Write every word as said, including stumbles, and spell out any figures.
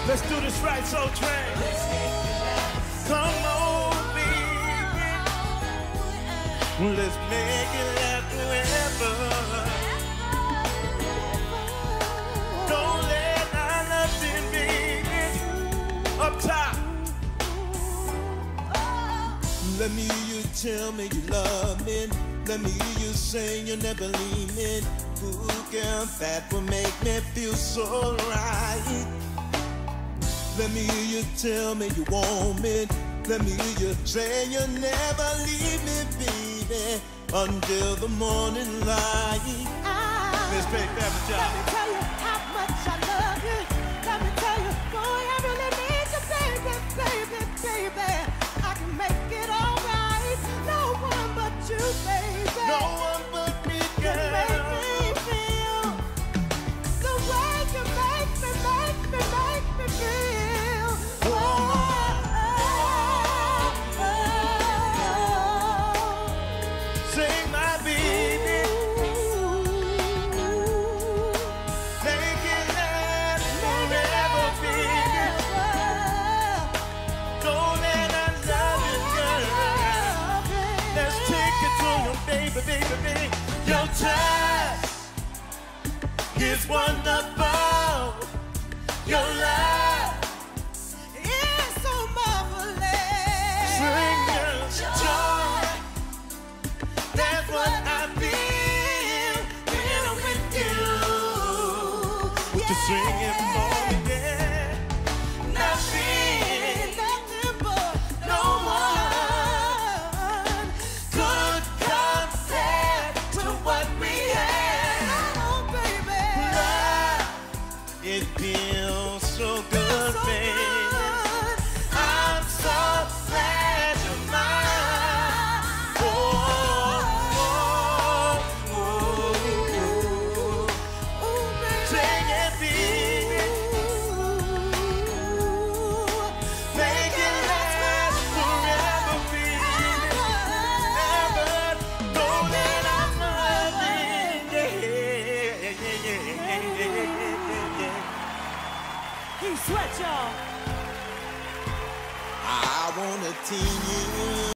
Let's do this right, Soul Train. Come on, baby. Let's make it last forever. Don't let our nothing be up top. Let me hear you tell me you love me. Let me hear you say you never leave me. Ooh, girl, that will make me feel so right. Let me hear you tell me you want me. Let me hear you say you'll never leave me, baby, until the morning light. Let's take that for Let me tell you how much I love you. Let me tell you, boy, I really need you, baby, baby, baby. I can make it all right. No one but you, baby. No one but me, You girl. make me feel the way you make me, make me, make me feel. Oh, oh, oh, oh. Sing my baby. Make it last forever, baby. Don't let us love you, girl. Let's take it to you, baby, baby, baby. Your touch is wonderful. Your love It's so marvelous. brings joy. That's what I feel when I'm with you. With the singing for me, yeah. Nothing, Nothing but no one could compare to what we have. oh, baby. Love, it feels so good, So baby. good. I'm so glad you're mine. Oh, oh, oh, oh. Ooh, baby. Sing it, baby. Make it last forever, baby. Ever. Don't let us love it. Yeah, yeah, yeah, yeah, yeah, yeah. He sweat, y'all. I wanna tease you.